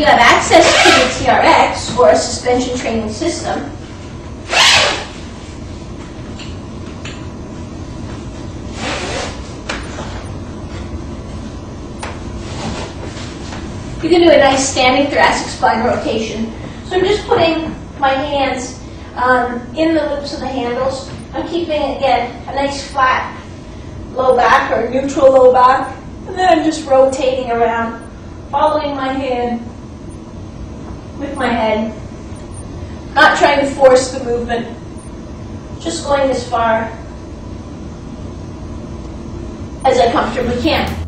you have access to the TRX or a suspension training system, you can do a nice standing thoracic spine rotation. So I'm just putting my hands in the loops of the handles. I'm keeping, again, a nice flat low back or neutral low back. And then I'm just rotating around, following my hand with my head. Not trying to force the movement, just going as far as I comfortably can.